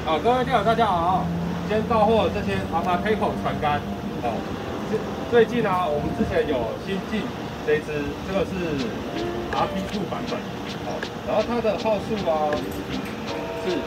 好，各位钓友大家好，今天到货这些Amakeiko船竿，哦，最近啊，我们之前有新进这一只，这个是 RT2 版本，哦，然后它的号数啊是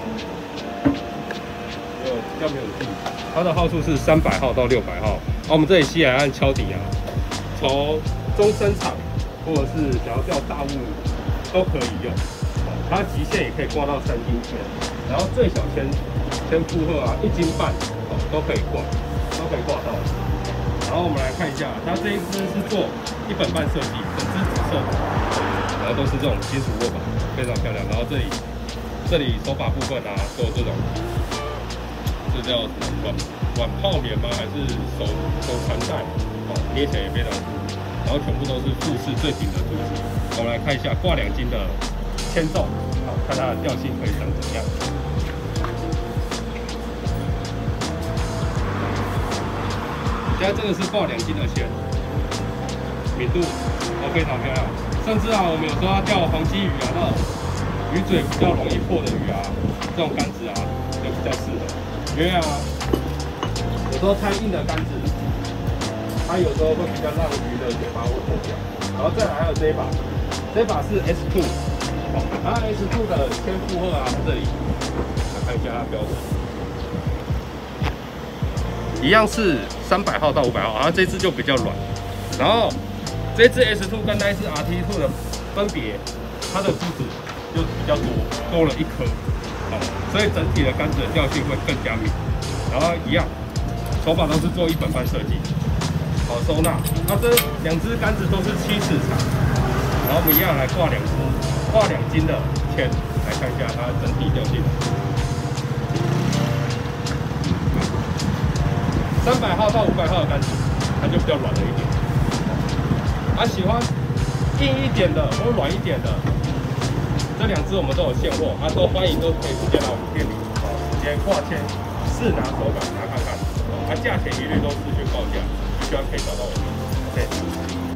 比较没有记，它的号数是300号到600号，我们这里西海岸敲底啊，从中生场或者是想要钓大物都可以用。 它极限也可以挂到3斤圈，然后最小铅负荷啊1斤半哦都可以挂到。然后我们来看一下，它这一支是做1本半设计，整支紫色的，然后都是这种金属握把，非常漂亮。然后这里手把部分啊，都有这种，这叫软泡棉吗？还是手传带？哦，捏起来也非常舒服。然后全部都是富士最顶的图纸。我们来看一下挂2斤的。 铅重，好，看它的调性可以长怎样。现在这个是挂2斤的铅，敏度非常漂亮。甚至啊，我们有时候要钓黄鲫鱼啊，那种鱼嘴比较容易破的鱼啊，这种杆子啊就比较适合。因为啊，有时候太硬的杆子，它有时候会比较让鱼的嘴巴会破掉。然后再来还有这一把是 S2。 然后 S2 的铅负荷啊，这里来看一下它标准，一样是300号到500号，然后这支就比较软。然后这支 S2 跟那一支 RT2 的分别，它的珠子就比较多了1颗，所以整体的杆子的调性会更加密。然后一样，手把都是做1本半设计，好收纳。那这2支杆子都是70长，然后我们一样来挂2支。 挂2斤的铅，来看一下它整体调性。300号到500号的杆子，它就比较软了一点。喜欢硬一点的或软一点的，这2支我们都有现货，都欢迎都可以直接来我们店里，直接挂铅试拿手感拿看看。价钱一律都是去报价，希望可以找到我们。OK。